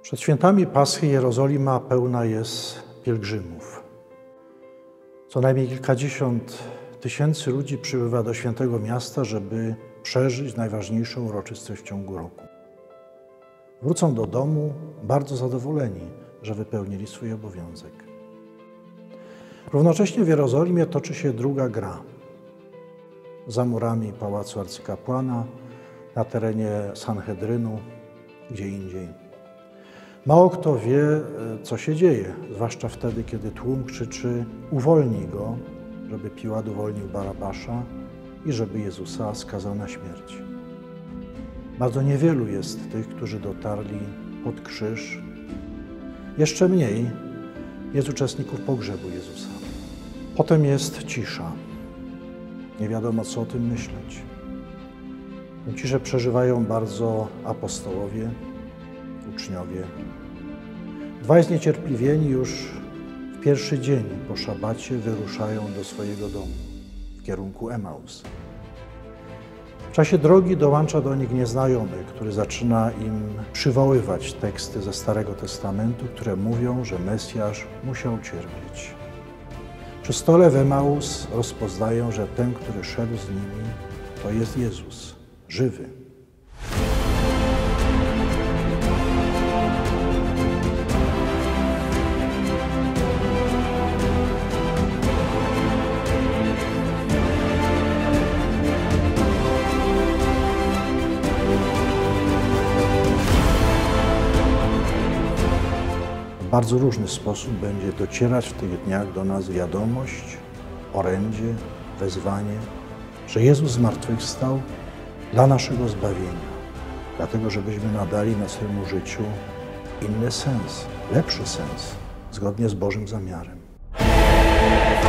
Przed świętami Paschy Jerozolima pełna jest pielgrzymów. Co najmniej kilkadziesiąt tysięcy ludzi przybywa do świętego miasta, żeby przeżyć najważniejszą uroczystość w ciągu roku. Wrócą do domu bardzo zadowoleni, że wypełnili swój obowiązek. Równocześnie w Jerozolimie toczy się druga gra. Za murami pałacu arcykapłana, na terenie Sanhedrynu, gdzie indziej. Mało kto wie, co się dzieje, zwłaszcza wtedy, kiedy tłum krzyczy: uwolnij go, żeby Piłat uwolnił Barabasza i żeby Jezusa skazał na śmierć. Bardzo niewielu jest tych, którzy dotarli pod krzyż. Jeszcze mniej jest uczestników pogrzebu Jezusa. Potem jest cisza. Nie wiadomo, co o tym myśleć. Tę ciszę przeżywają bardzo apostołowie, uczniowie. Dwaj zniecierpliwieni już w pierwszy dzień po szabacie wyruszają do swojego domu w kierunku Emaus. W czasie drogi dołącza do nich nieznajomy, który zaczyna im przywoływać teksty ze Starego Testamentu, które mówią, że Mesjasz musiał cierpieć. Przy stole w Emaus rozpoznają, że ten, który szedł z nimi, to jest Jezus, żywy. W bardzo różny sposób będzie docierać w tych dniach do nas wiadomość, orędzie, wezwanie, że Jezus zmartwychwstał dla naszego zbawienia, dlatego żebyśmy nadali na swemu życiu inny sens, lepszy sens, zgodnie z Bożym zamiarem.